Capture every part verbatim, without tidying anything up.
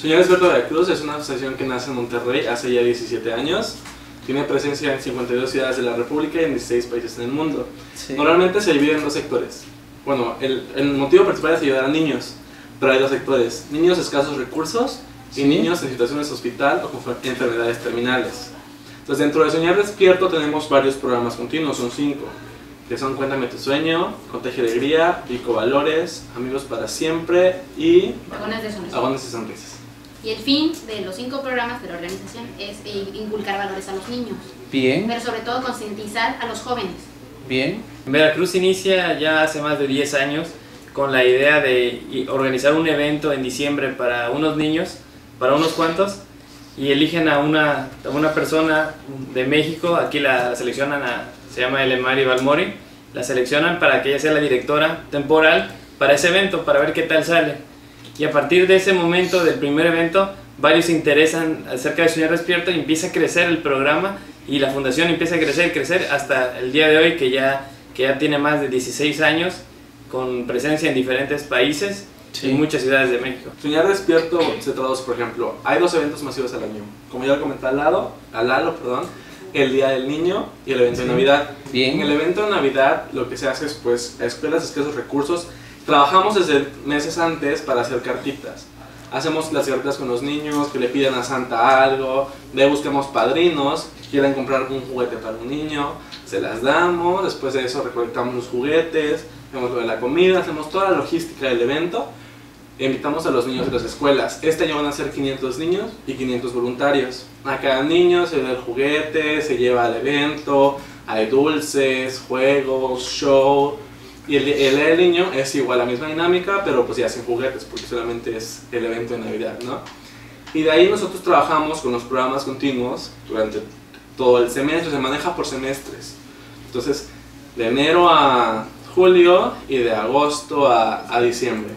Sueño Despierto Veracruz es una asociación que nace en Monterrey hace ya diecisiete años. Tiene presencia en cincuenta y dos ciudades de la República y en dieciséis países en el mundo. Sí. Normalmente se divide en dos sectores. Bueno, el, el motivo principal es ayudar a niños, pero hay dos sectores: niños de escasos recursos y sí. niños en situaciones de hospital o con enfermedades terminales. Entonces, dentro de Soñar Despierto tenemos varios programas continuos, son cinco, que son Cuéntame tu sueño, Contagia Alegría, Pico Valores, Amigos para Siempre y Agones de Sonrisas. Agones de Sonrisas. Y el fin de los cinco programas de la organización es inculcar valores a los niños. Bien. Pero sobre todo concientizar a los jóvenes. Bien. Veracruz inicia ya hace más de diez años con la idea de organizar un evento en diciembre para unos niños, para unos cuantos, y eligen a una, a una persona de México. Aquí la seleccionan, a, se llama Elemari Balmori, la seleccionan para que ella sea la directora temporal para ese evento, para ver qué tal sale. Y a partir de ese momento, del primer evento, varios se interesan acerca de Soñar Despierto y empieza a crecer el programa y la fundación empieza a crecer y crecer hasta el día de hoy, que ya, que ya tiene más de dieciséis años, con presencia en diferentes países sí. y muchas ciudades de México. Soñar Despierto se traduce, por ejemplo, hay dos eventos masivos al año. Como ya lo comenté al lado, al lado, perdón, el Día del Niño y el evento sí. de Navidad. Bien. En el evento de Navidad lo que se hace es, pues, a escuelas de escasos recursos. Trabajamos desde meses antes para hacer cartitas. Hacemos las cartitas con los niños, que le piden a Santa algo, de buscamos padrinos, que quieran comprar un juguete para un niño, se las damos, después de eso recolectamos los juguetes, hacemos lo de la comida, hacemos toda la logística del evento, e invitamos a los niños de las escuelas. Este año van a ser quinientos niños y quinientos voluntarios. A cada niño se le da el juguete, se lleva al evento, hay dulces, juegos, show. Y el, el Día del Niño es igual, la misma dinámica, pero pues ya sin juguetes, porque solamente es el evento de Navidad, ¿no? Y de ahí nosotros trabajamos con los programas continuos durante todo el semestre, se maneja por semestres. Entonces, de enero a julio y de agosto a, a diciembre.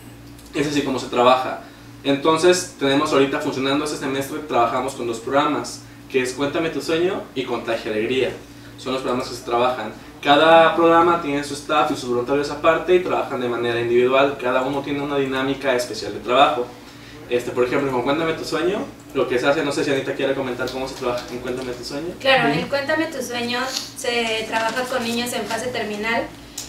Es así como se trabaja. Entonces, tenemos ahorita funcionando este semestre, trabajamos con dos programas, que es Cuéntame tu sueño y Contagia Alegría. Son los programas que se trabajan. Cada programa tiene su staff y sus voluntarios aparte y trabajan de manera individual. Cada uno tiene una dinámica especial de trabajo. Este, por ejemplo, con Cuéntame tu sueño, lo que se hace, no sé si Anita quiere comentar cómo se trabaja en Cuéntame tu sueño. Claro, en Cuéntame tu sueño se trabaja con niños en fase terminal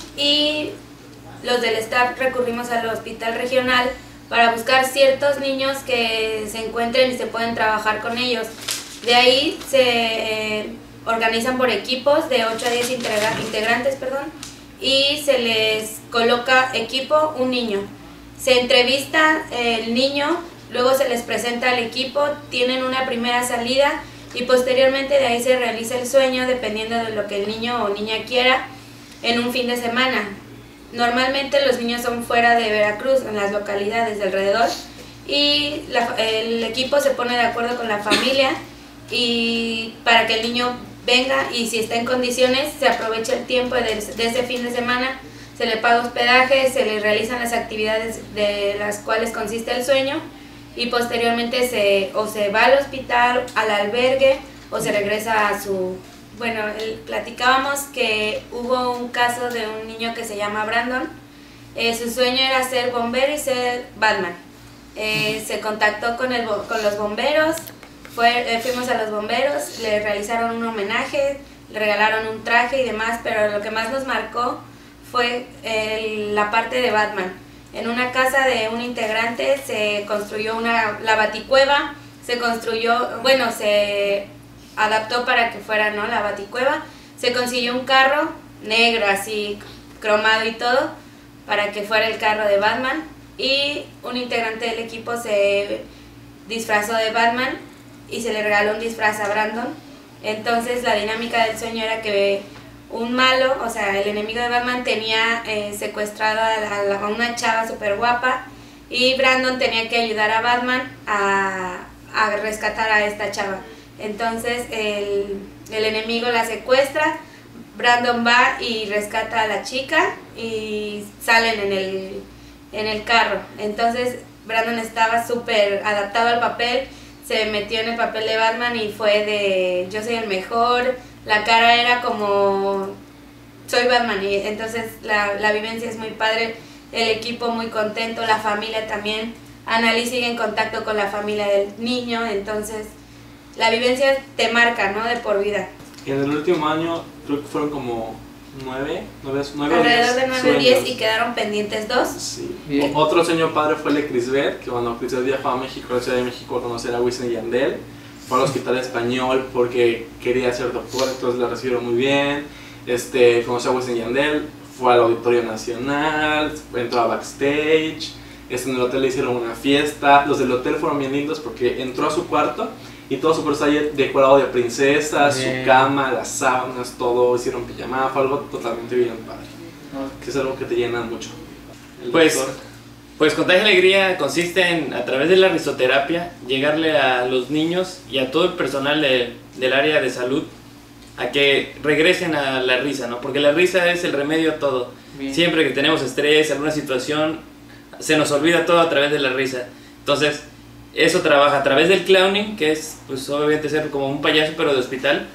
y los del staff recurrimos al hospital regional para buscar ciertos niños que se encuentren y se pueden trabajar con ellos. De ahí se eh, organizan por equipos de ocho a diez integra integrantes perdón, y se les coloca equipo un niño. Se entrevista el niño, luego se les presenta al equipo, tienen una primera salida y posteriormente de ahí se realiza el sueño dependiendo de lo que el niño o niña quiera en un fin de semana. Normalmente los niños son fuera de Veracruz, en las localidades de alrededor, y la, el equipo se pone de acuerdo con la familia y para que el niño venga, y si está en condiciones se aprovecha el tiempo de, de ese fin de semana, se le paga hospedaje, se le realizan las actividades de las cuales consiste el sueño y posteriormente se, o se va al hospital, al albergue o se regresa a su... Bueno, el, platicábamos que hubo un caso de un niño que se llama Brandon, eh, su sueño era ser bombero y ser Batman. Eh, se contactó con, el, con los bomberos, fue, eh, fuimos a los bomberos, le realizaron un homenaje, le regalaron un traje y demás, pero lo que más nos marcó fue eh, la parte de Batman. En una casa de un integrante se construyó una, la baticueva, se construyó, bueno, se adaptó para que fuera, ¿no?, la baticueva, se consiguió un carro negro así cromado y todo para que fuera el carro de Batman, y un integrante del equipo se disfrazó de Batman y se le regaló un disfraz a Brandon. Entonces la dinámica del sueño era que un malo, o sea el enemigo de Batman, tenía eh, secuestrado a, la, a una chava súper guapa y Brandon tenía que ayudar a Batman a, a rescatar a esta chava. Entonces el, el enemigo la secuestra, Brandon va y rescata a la chica y salen en el, en el carro. Entonces Brandon estaba súper adaptado al papel, se metió en el papel de Batman y fue de yo soy el mejor, la cara era como soy Batman, y entonces la, la vivencia es muy padre, el equipo muy contento, la familia también Annalise sigue en contacto con la familia del niño, entonces la vivencia te marca, ¿no? De por vida. Y en el último año creo que fueron como nueve, nueve, nueve Alrededor de nueve o diez sueños. y quedaron pendientes dos. Sí. Bien. Otro sueño padre fue el de Crisbet, que cuando Crisbet viajó a México, a la Ciudad de México, a conocer a Wisin y Yandel. Fue al hospital español porque quería ser doctor, entonces la recibieron muy bien. Este, conoció a Wisin y Yandel, fue al Auditorio Nacional, entró a backstage. Este, en el hotel le hicieron una fiesta. Los del hotel fueron bien lindos porque entró a su cuarto y todo su cuarto estaba decorado de princesas, Bien. su cama, las sábanas, todo. Hicieron pijama, fue algo totalmente bien padre. Que es algo que te llena mucho. El Pues, doctor, pues Contagia Alegría consiste en, a través de la risoterapia, llegarle a los niños y a todo el personal de- del área de salud a que regresen a la risa, ¿no? Porque la risa es el remedio a todo. Bien. Siempre que tenemos estrés, alguna situación, se nos olvida todo a través de la risa. Entonces, eso trabaja a través del clowning, que es, pues obviamente ser como un payaso pero de hospital.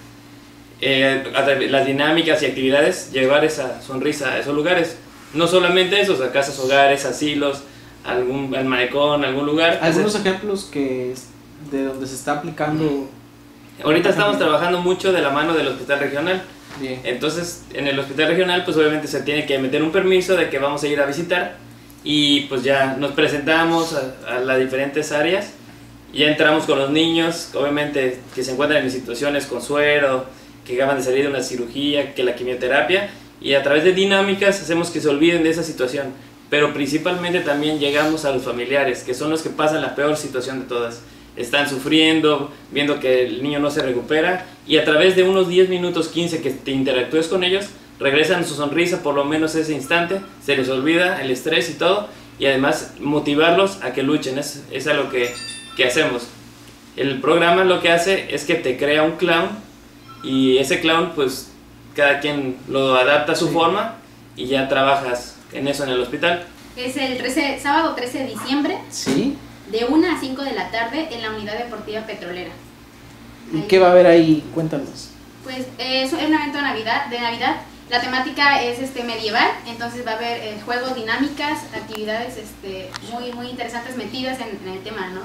Eh, a través- las dinámicas y actividades, llevar esa sonrisa a esos lugares. No solamente esos, a casas, hogares, asilos, algún al malecón, algún lugar. Algunos ejemplos que es de donde se está aplicando. Ahorita estamos trabajando mucho de la mano del hospital regional. Bien. Entonces, en el hospital regional, pues obviamente se tiene que meter un permiso de que vamos a ir a visitar y pues ya nos presentamos a, a las diferentes áreas. Ya entramos con los niños, obviamente que se encuentran en situaciones con suero, que acaban de salir de una cirugía, que la quimioterapia, y a través de dinámicas hacemos que se olviden de esa situación. Pero principalmente también llegamos a los familiares, que son los que pasan la peor situación de todas. Están sufriendo, viendo que el niño no se recupera, y a través de unos diez minutos, quince que te interactúes con ellos, regresan su sonrisa por lo menos ese instante, se les olvida el estrés y todo, y además motivarlos a que luchen, es, es algo que, que hacemos. El programa lo que hace es que te crea un clown, y ese clown pues cada quien lo adapta a su Sí. forma, y ya trabajas en eso en el hospital. Es el trece, sábado trece de diciembre, Sí. de una a cinco de la tarde en la Unidad Deportiva Petrolera. ¿Y Ahí. qué va a haber ahí? Cuéntanos. Pues eh, es un evento de Navidad, de Navidad. La temática es este medieval, entonces va a haber eh, juegos, dinámicas, actividades este, muy, muy interesantes metidas en, en el tema, ¿no?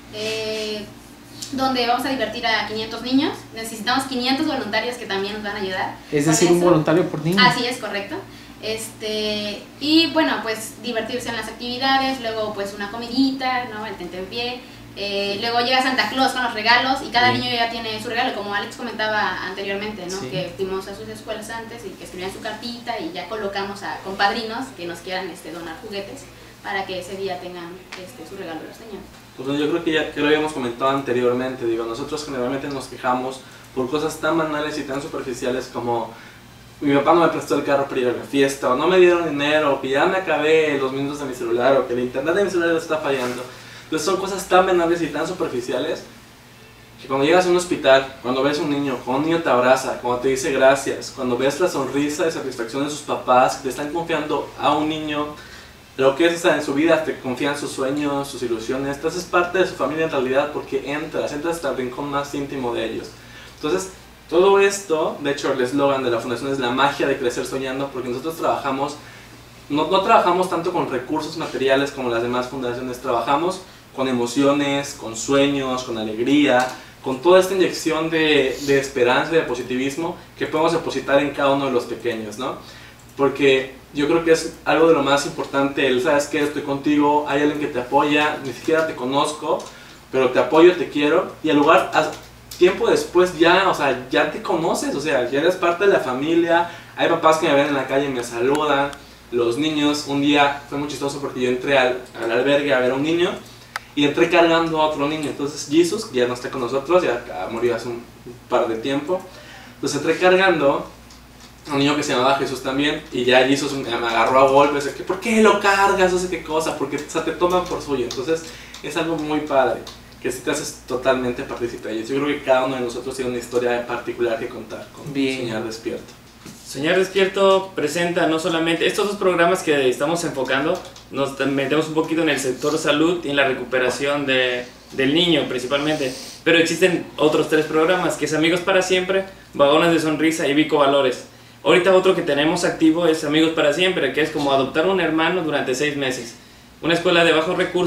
Eh, donde vamos a divertir a quinientos niños. Necesitamos quinientos voluntarios que también nos van a ayudar. Es con decir, un eso. voluntario por niño. Así es, correcto. Este, y bueno, pues divertirse en las actividades, luego pues una comidita, ¿no? El tentempié. Eh, luego llega Santa Claus con los regalos y cada Sí. niño ya tiene su regalo, como Alex comentaba anteriormente, ¿no? Sí. Que fuimos a sus escuelas antes y que escribían su cartita y ya colocamos a compadrinos que nos quieran este, donar juguetes para que ese día tengan este, su regalo de los niños. Pues yo creo que ya que lo habíamos comentado anteriormente, digo, nosotros generalmente nos quejamos por cosas tan banales y tan superficiales como mi papá no me prestó el carro para ir a la fiesta, o no me dieron dinero, o que ya me acabé los minutos de mi celular, o que el internet de mi celular está fallando. Entonces son cosas tan banales y tan superficiales que cuando llegas a un hospital, cuando ves a un niño, cuando un niño te abraza, cuando te dice gracias, cuando ves la sonrisa de satisfacción de sus papás, que te están confiando a un niño lo que es, o sea, en su vida, te confían sus sueños, sus ilusiones, entonces es parte de su familia en realidad porque entras, entras hasta el rincón más íntimo de ellos. Entonces, todo esto, de hecho el eslogan de la fundación es la magia de crecer soñando, porque nosotros trabajamos, no, no trabajamos tanto con recursos materiales como las demás fundaciones, trabajamos con emociones, con sueños, con alegría, con toda esta inyección de, de esperanza y de positivismo que podemos depositar en cada uno de los pequeños, ¿no? Porque yo creo que es algo de lo más importante, el sabes que estoy contigo, hay alguien que te apoya, ni siquiera te conozco, pero te apoyo, te quiero, y al lugar, a- tiempo después ya, o sea, ya te conoces, o sea, ya eres parte de la familia, hay papás que me ven en la calle y me saludan, los niños, un día fue muy chistoso porque yo entré al, al albergue a ver a un niño, y entré cargando a otro niño, entonces Jesus, que ya no está con nosotros, ya ah, murió hace un par de tiempo, entonces entré cargando un niño que se llamaba Jesús también, y ya Jesus me me agarró a golpes, de que ¿por qué lo cargas? No sé qué cosa, porque o sea, te toman por suyo, entonces es algo muy padre, que si te haces totalmente partícipe de ellos. Yo creo que cada uno de nosotros tiene una historia particular que contar con Bien. Soñar Despierto. Soñar Despierto presenta no solamente estos dos programas que estamos enfocando, nos metemos un poquito en el sector salud y en la recuperación de, del niño principalmente, pero existen otros tres programas que es Amigos para Siempre, Vagones de Sonrisa y Vico Valores. Ahorita otro que tenemos activo es Amigos para Siempre, que es como adoptar un hermano durante seis meses. Una escuela de bajos recursos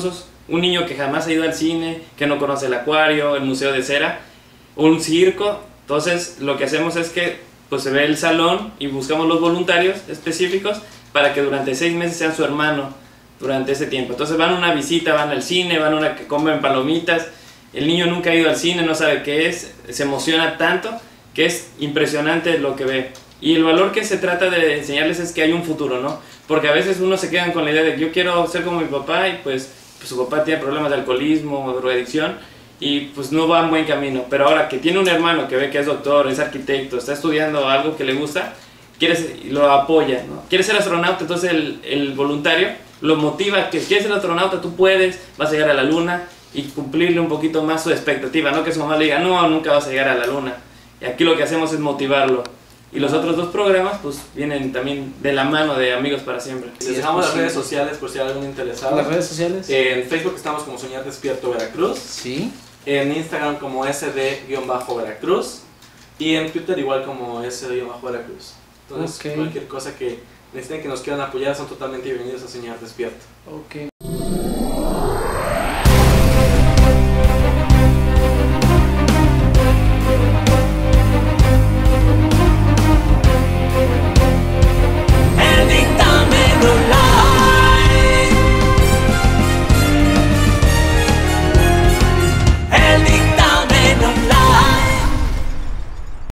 un niño que jamás ha ido al cine, que no conoce el acuario, el museo de cera, un circo. Entonces lo que hacemos es que pues se ve el salón y buscamos los voluntarios específicos para que durante seis meses sean su hermano durante ese tiempo. Entonces van a una visita, van al cine, van a una que comen palomitas. El niño nunca ha ido al cine, no sabe qué es, se emociona tanto que es impresionante lo que ve. Y el valor que se trata de enseñarles es que hay un futuro, ¿no? Porque a veces uno se queda con la idea de que yo quiero ser como mi papá y pues, pues su papá tiene problemas de alcoholismo, drogadicción y pues no va en buen camino. Pero ahora que tiene un hermano que ve que es doctor, es arquitecto, está estudiando algo que le gusta, quiere ser, lo apoya, ¿no? Quiere ser astronauta, entonces el, el voluntario lo motiva, que quieres ser astronauta, tú puedes, vas a llegar a la luna y cumplirle un poquito más su expectativa, no que su mamá le diga, no, nunca vas a llegar a la luna. Y aquí lo que hacemos es motivarlo. Y los otros dos programas pues vienen también de la mano de Amigos para Siempre. Les dejamos las redes sociales por si hay algún interesado. ¿Las redes sociales? En Facebook estamos como Soñar Despierto Veracruz. Sí. En Instagram como S D-Veracruz. Y en Twitter igual como S D-Veracruz. Entonces Ok. cualquier cosa que necesiten que nos quieran apoyar son totalmente bienvenidos a Soñar Despierto. Ok.